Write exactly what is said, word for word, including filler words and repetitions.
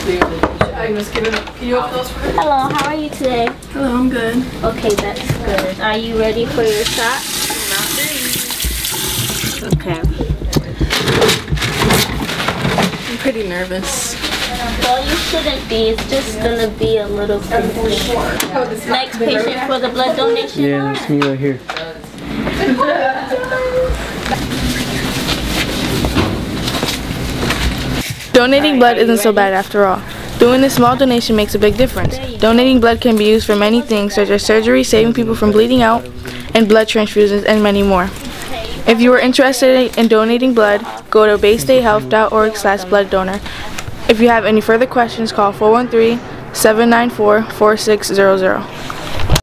Hello, how are you today? Hello, I'm good. Okay, that's good. Are you ready for your shot? Not ready. Okay. I'm pretty nervous. Well, you shouldn't be. It's just gonna be a little confusing. Next patient for the blood donation. Yeah, that's me right here. Donating blood isn't so bad after all. Doing a small donation makes a big difference. Donating blood can be used for many things such as surgery, saving people from bleeding out, and blood transfusions, and many more. If you are interested in donating blood, go to bay state health dot org slash blood donor. If you have any further questions, call four one three, seven nine four, four six zero zero.